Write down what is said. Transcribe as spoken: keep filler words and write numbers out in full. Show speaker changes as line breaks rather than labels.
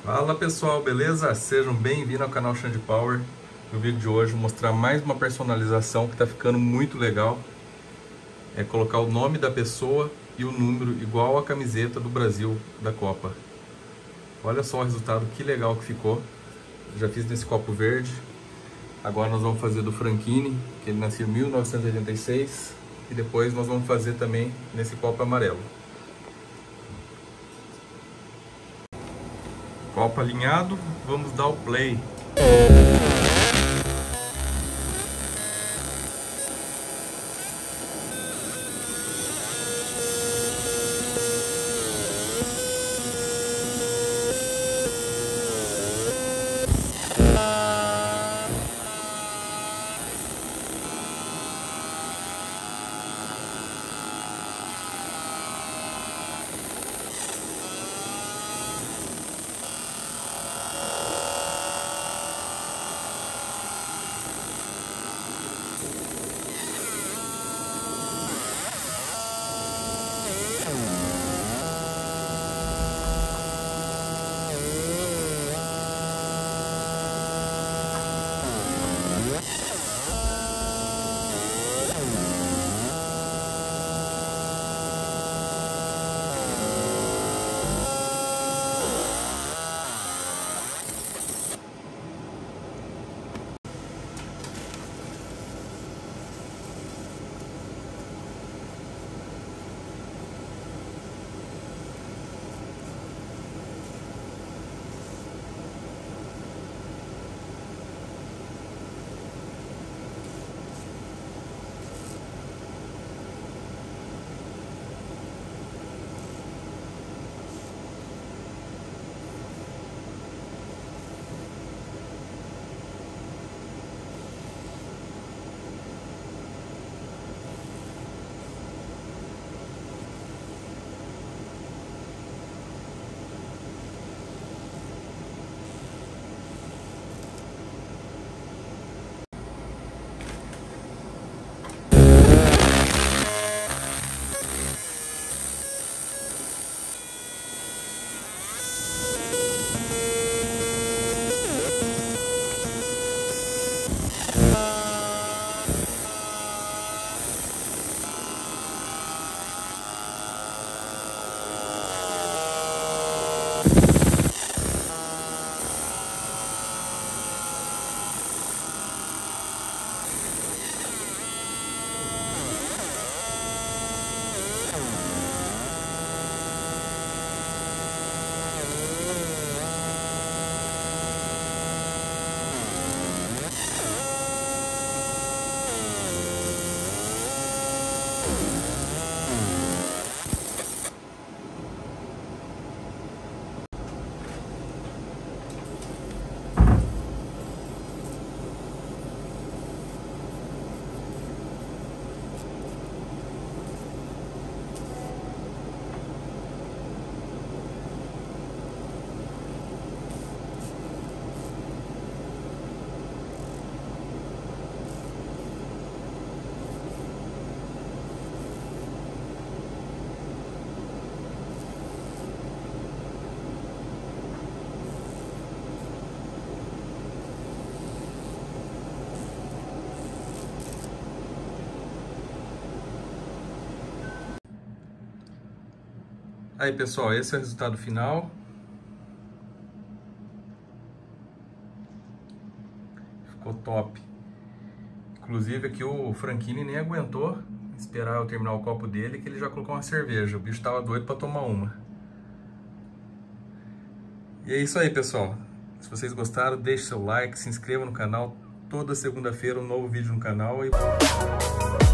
Fala pessoal, beleza? Sejam bem-vindos ao canal Xande Power. No vídeo de hoje vou mostrar mais uma personalização que está ficando muito legal. É colocar o nome da pessoa e o número igual a camiseta do Brasil da Copa. Olha só o resultado, que legal que ficou. Já fiz nesse copo verde. Agora nós vamos fazer do Franchini, que ele nasceu em mil novecentos e oitenta e seis. E depois nós vamos fazer também nesse copo amarelo. Copo alinhado, vamos dar o play. Aí pessoal, esse é o resultado final. Ficou top. Inclusive aqui o Franchini nem aguentou esperar eu terminar o copo dele, que ele já colocou uma cerveja. O bicho tava doido para tomar uma. E é isso aí pessoal. Se vocês gostaram, deixe seu like, se inscreva no canal. Toda segunda-feira um novo vídeo no canal. E